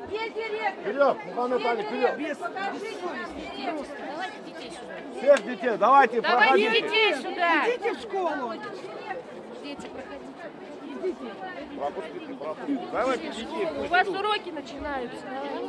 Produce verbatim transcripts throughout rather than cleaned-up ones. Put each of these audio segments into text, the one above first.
Вперед, Мухаммед Али, вперед. Всех детей, давайте, Давайте проходите. детей сюда. Идите в школу. Дети, проходите. Пропустите, пропустите. Давайте детей. У вас уроки начинаются.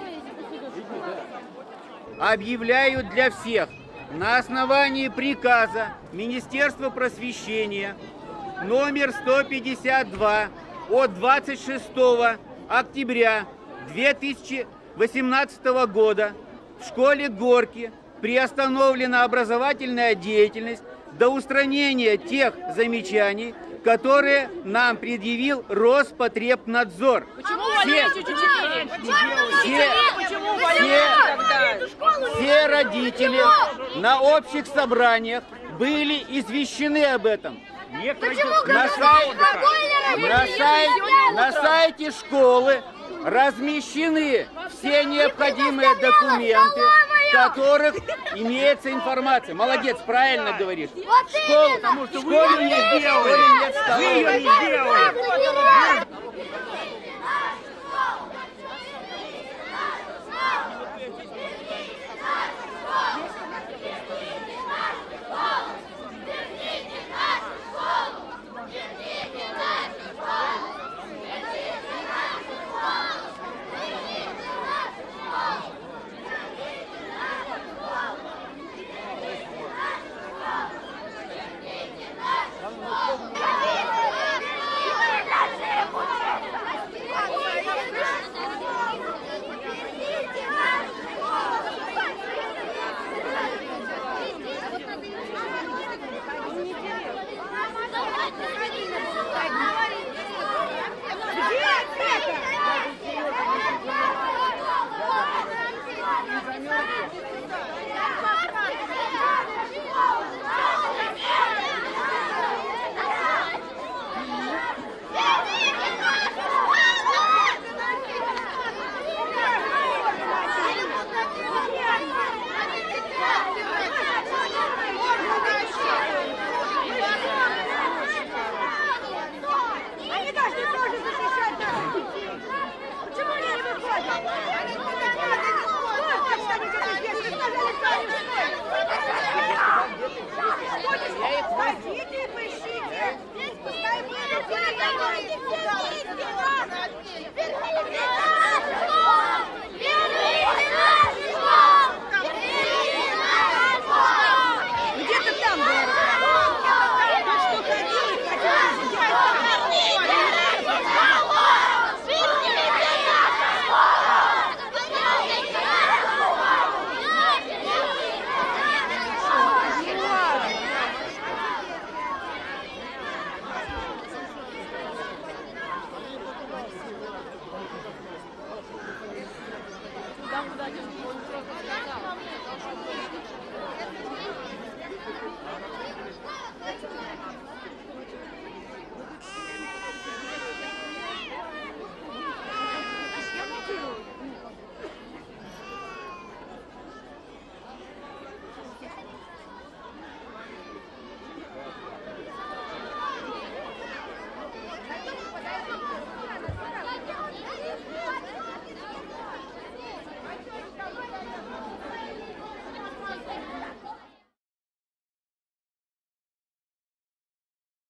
Объявляю для всех на основании приказа Министерства просвещения номер сто пятьдесят два от двадцать шестого октября две тысячи восемнадцатого года в школе Горки приостановлена образовательная деятельность до устранения тех замечаний, которые нам предъявил Роспотребнадзор. Почему увольняете учителей? Все, Почему увольняете тогда? все родители на общих собраниях были извещены об этом. На, сай... на, сай... на сайте школы размещены все необходимые документы, в которых имеется информация. Молодец, правильно говоришь. Школу, потому что вы ее не сделали. Вы ее не сделали.